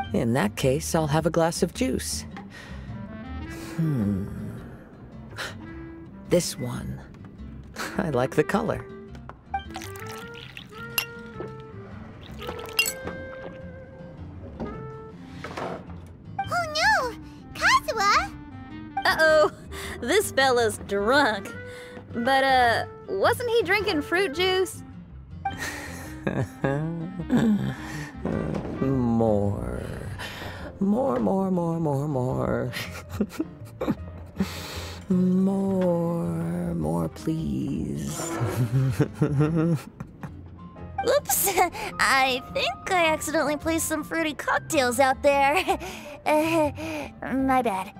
In that case, I'll have a glass of juice. This one. I like the color. Oh no! Kazuha! Uh-oh, this fella's drunk. But, wasn't he drinking fruit juice? More. More, please. Oops! I think I accidentally placed some fruity cocktails out there. My bad.